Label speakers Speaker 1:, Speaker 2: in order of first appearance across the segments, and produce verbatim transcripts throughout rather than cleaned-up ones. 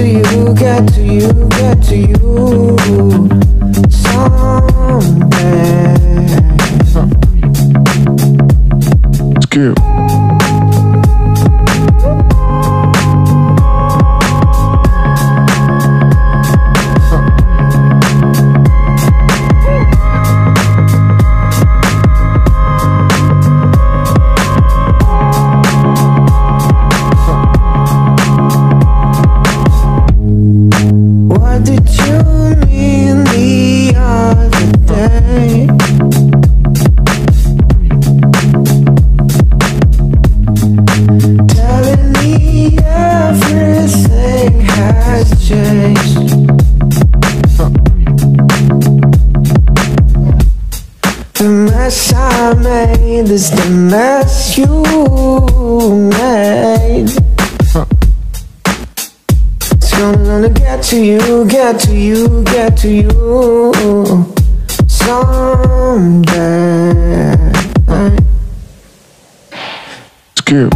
Speaker 1: to you, get to you, get to you someday.
Speaker 2: Skip.
Speaker 1: What did you mean the other day? Telling me everything has changed. The mess I made is the mess you made. It's gonna, gonna get to you, get to you, get to you someday.
Speaker 2: Skip.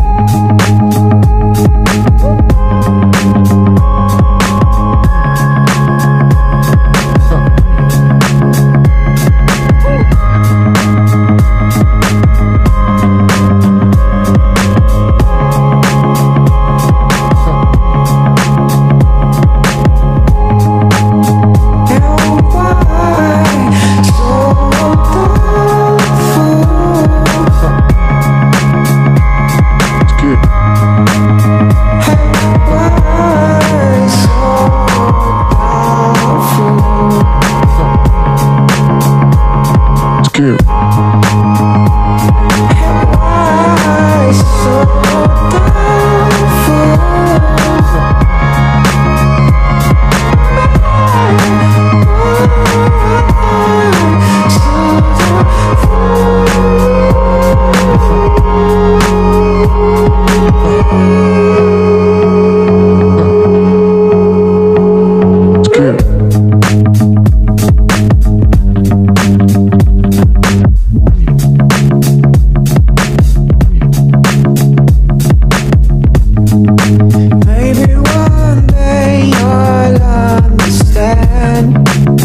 Speaker 2: Skip.
Speaker 1: Maybe one day you'll understand.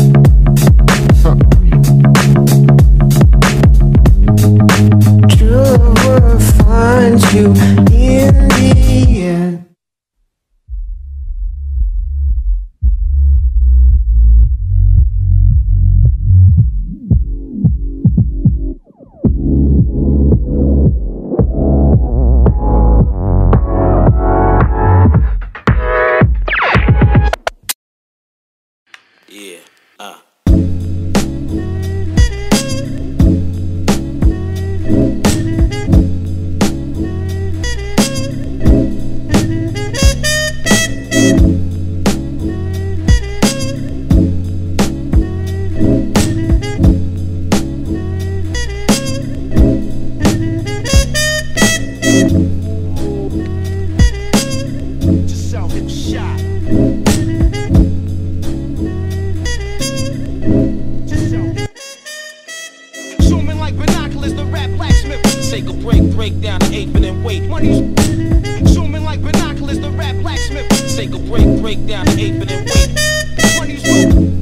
Speaker 1: True love will find you in the end.
Speaker 3: Yeah, uh. Just so hit shot. Zooming like binoculars, the rap blacksmith. Take a break, break down the eighth and then wait. Money's zooming like binoculars, the rap blacksmith. Take a break, break down the eighth and then wait. Money's